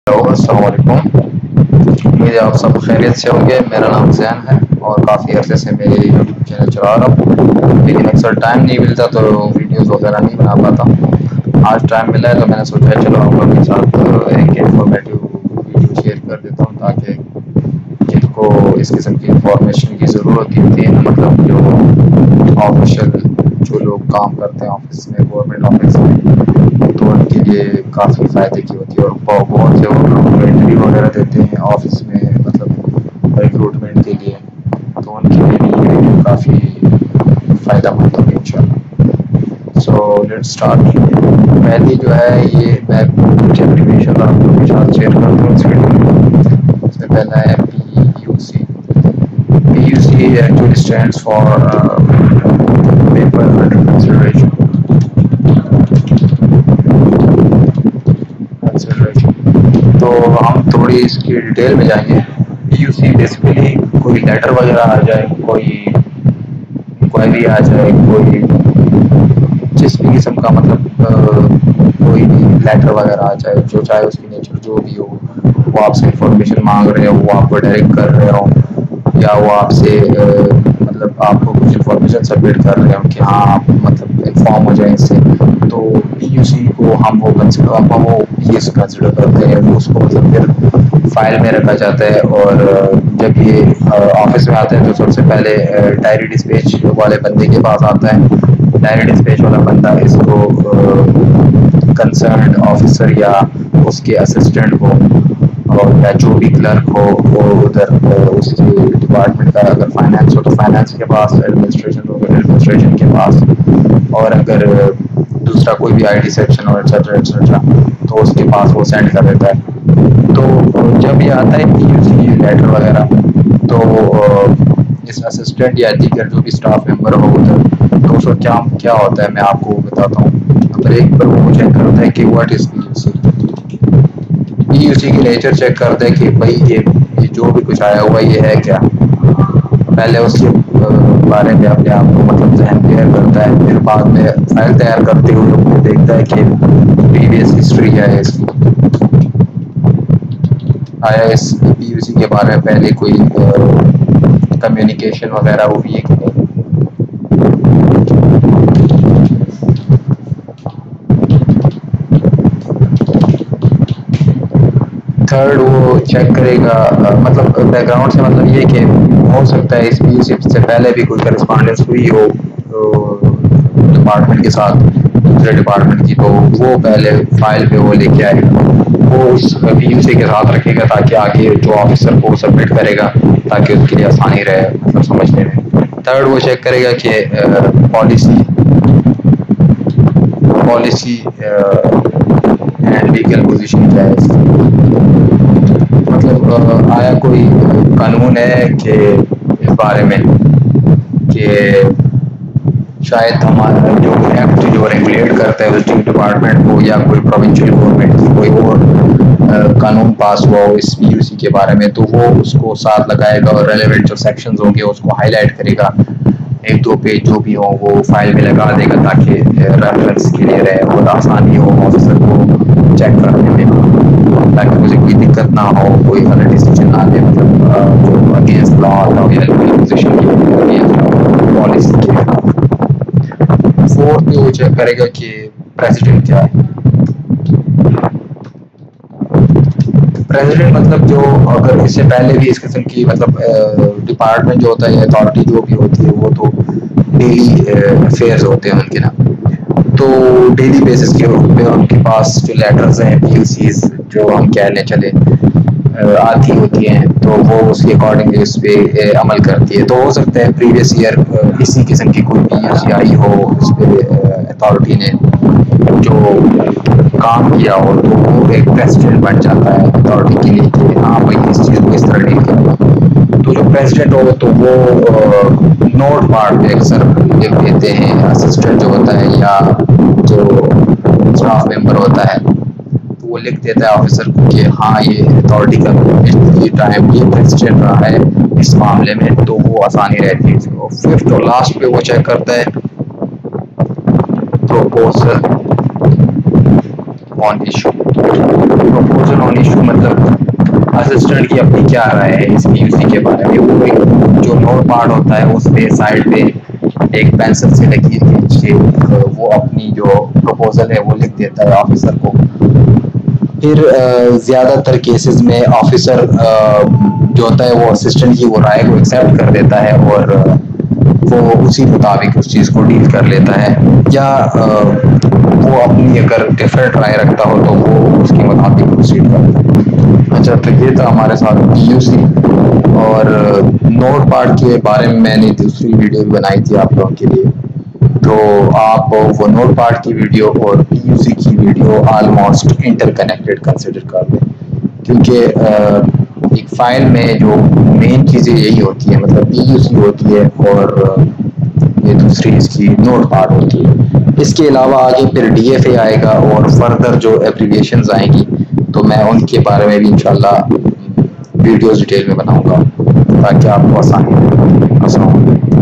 Hello السلام علیکم. امید ہے آپ سب خیریت سے ہوں گے. میرا نام زین ہے اور کافی عرصے سے میں یہ یوٹیوب چینل چلا رہا ہوں, لیکن اکثر ٹائم نہیں ملتا تو ویڈیوز وغیرہ نہیں بنا پاتا. آج ٹائم ملا ہے تو میں نے سوچا چلو آپ لوگ کے ساتھ ایک انفارمیٹیو ویڈیو شیئر کر دیتا ہوں تاکہ جن کو اس قسم کی انفارمیشن کی ضرورت ہوتی ہے نا, مطلب جو آفیشیل جو لوگ کام کرتے ہیں آفس میں, گورنمنٹ آفس میں, تو ان کے لیے کافی فائدے کی ہوتی ہے. اور بہت سے اور لوگ انٹرویو وغیرہ دیتے ہیں آفس میں, مطلب ریکروٹمنٹ کے لیے, تو ان کے لیے بھی یہ کافی فائدہ مند ہوگی ان شاء اللہ. So let start. پہلی جو ہے یہ میں کچھ ایپلیکیشن آپ لوگوں کے ساتھ شیئر کرتا ہوں اس ویڈیو میں. اس میں پہلا ہے PUC. PUC actually stands for paper under consideration. تو ہم تھوڑی اس کی ڈیٹیل میں جائیں گے. PUC بیسیکلی کوئی لیٹر وغیرہ آ جائے, کوئی انکوائری آ جائے, کوئی جس بھی قسم کا مطلب کوئی بھی لیٹر وغیرہ آ جائے, جو چاہے اس کی نیچر جو بھی ہو, وہ آپ سے انفارمیشن مانگ رہے ہو, وہ آپ کو ڈائریکٹ کر رہے ہو, یا وہ آپ سے مطلب آپ کو کچھ انفارمیشن سبمٹ کر رہے ہو کہ ہاں آپ مطلب انفارم ہو جائیں اس سے, تو PUC کو ہم وہ کنسیڈر کرتے ہیں. اس کو مطلب پھر فائل میں رکھا جاتا ہے. اور جب یہ آفس میں آتے ہیں تو سب سے پہلے ڈائری ڈسپیچ والے بندے کے پاس آتا ہے. ڈائری ڈسپیچ والا بندہ اس کو کنسرنڈ آفیسر یا اس کے اسسٹنٹ کو, اور یا جو بھی کلرک ہو وہ ادھر اس کی ڈپارٹمنٹ کا, اگر فائنینس ہو تو فائنینس کے پاس, ایڈمنسٹریشن ہو تو ایڈمنسٹریشن کے پاس, اور اگر دوسرا کوئی بھی IT سیکشن ہو ایٹسٹرا ایٹسٹرا تو اس کے پاس وہ سینڈ کر دیتا ہے. تو جب یہ آتا ہے PUC لیٹر وغیرہ, تو اس اسسٹنٹ یا دیگر جو بھی اسٹاف ممبر ہو ادھر, تو اس کا کیا ہوتا ہے میں آپ کو بتاتا ہوں. مطلب ایک بار وہ چیک کرتا ہے کہ واٹ از PUC کی نیچر چیک کرتا ہے کہ بھائی یہ جو بھی کچھ آیا ہوا یہ ہے کیا. پہلے اس کے بارے میں اپنے آپ کو مطلب ذہن کلیئر کرتا ہے, پھر بعد میں فائل تیار کرتے ہوئے دیکھتا ہے کہ پریویس ہسٹری کیا ہے اس کی, آیا اس PUC کے بارے میں پہلے کوئی کمیونیکیشن وغیرہ ہوئی ہے کہ نہیں. تھرڈ وہ چیک کرے گا, مطلب بیک گراؤنڈ سے مطلب یہ کہ ہو سکتا ہے اس PUC سے پہلے بھی کوئی کرسپانڈنس ہوئی ہو ڈپارٹمنٹ کے ساتھ, دوسرے ڈپارٹمنٹ کی, تو وہ پہلے فائل پہ وہ لے کے آئے گا, وہ اس PUC کے ساتھ رکھے گا تاکہ آگے جو آفیسر کو سبمٹ کرے گا تاکہ اس کے لیے آسانی رہے مطلب سمجھنے میں. تھرڈ وہ چیک کرے گا کہ پالیسی اینڈ لیگل پوزیشن کیا ہے اس کی, مطلب آیا کوئی قانون ہے کہ اس بارے میں کہ شاید ہمارا جو ایکٹ جو ریگولیٹ کرتا ہے اسٹیٹ ڈپارٹمنٹ کو یا کوئی پروونشل گورنمنٹ کی کوئی اور قانون پاس ہوا ہو اس PUC کے بارے میں, تو وہ اس کو ساتھ لگائے گا اور ریلیونٹ جو سیکشنز ہوں گے اس کو ہائی لائٹ کرے گا, ایک دو پیج جو بھی ہوں وہ فائل میں لگا دے گا تاکہ ریفرنس کے لیے رہے اور آسانی ہو آفیسر کو چیک کرنے میں, تاکہ مجھے کوئی دقت نہ ہو, کوئی غلط ڈیسیجن نہ لے, مطلب جو اگینسٹ لا آتا ہو یا پوزیشن کی پالیسی کے خلاف. فورتھ پہ وہ چیک کرے گا کہ پریزیڈنٹ کیا ہے. پریزیڈنٹ مطلب جو اگر اس سے پہلے بھی اس قسم کی مطلب ڈپارٹمنٹ جو ہوتا ہے, اتھارٹی جو بھی ہوتی ہے, وہ تو ڈیلی افیئرز ہوتے ہیں ان کے نا, تو ڈیلی بیسس کے پہ ان کے پاس جو لیٹرز ہیں PUCs جو ہم کہنے چلے آتی ہوتی ہیں, تو وہ اس کے اکارڈنگلی اس پہ عمل کرتی ہے. تو ہو سکتا ہے پریویس ایئر اسی قسم کی کوئی PUC آئی ہو اس پہ اتھارٹی نے جو کام کیا ہو, تو وہ ایک پریسیڈنٹ بن جاتا ہے اتھارٹی کے لیے کہ ہاں بھائی اس چیز کو اس طرح ڈیل کرنا. تو جو پریزیڈنٹ ہوگا تو وہ نوٹ پارٹ پہ اکثر لکھ دیتے ہیں, اسسٹنٹ جو ہوتا ہے یا جو اسٹاف ممبر ہوتا ہے وہ لکھ دیتا ہے آفیسر کو کہ ہاں یہ اتھارٹی کا یہ ٹائم یہ پریزیڈنٹ رہا ہے اس معاملے میں, تو وہ آسانی رہتی ہے. ففتھ اور لاسٹ پہ وہ چیک کرتا ہے proposal on issue. Proposal on issue مطلب اسسٹنٹ کی اپنی کیا رائے ہے اس پی یو سی کے بارے میں. وہ ایک جو نوٹ پارٹ ہوتا ہے اس پہ سائڈ پہ ایک پینسل سے لکیر کھینچ کے وہ اپنی جو پروپوزل ہے وہ لکھ دیتا ہے آفیسر کو. پھر زیادہ تر کیسز میں آفیسر جو ہوتا ہے وہ اسسٹنٹ کی وہ رائے کو ایکسیپٹ کر دیتا ہے اور وہ اسی مطابق اس چیز کو ڈیل کر لیتا ہے, یا وہ اپنی اگر ڈفرینٹ رائے رکھتا ہو تو وہ اس کے مطابق پروسیڈ کرتا ہے. اچھا, تو یہ تھا ہمارے ساتھ پی یو سی. اور نوٹ پارٹ کے بارے میں نے دوسری ویڈیو بھی بنائی تھی آپ لوگوں کے لیے, تو آپ وہ نوٹ پارٹ کی ویڈیو اور پی یو سی کی video almost interconnected consider کر لیں, کیونکہ ایک فائل میں جو مین چیزیں یہی ہوتی ہیں, مطلب پی یو سی ہوتی ہے اور یہ دوسری اس کی نوٹ پارٹ ہوتی ہے. اس کے علاوہ آگے پھر ڈی ایف اے آئے گا اور فردر جو ایبریویشنز آئیں گی تو میں ان کے بارے میں بھی انشاءاللہ ویڈیوز ڈیٹیل میں بناؤں گا تاکہ آپ کو آسانی ہو. السلام علیکم.